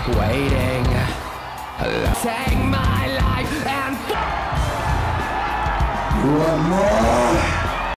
waiting. Take my life and You want more?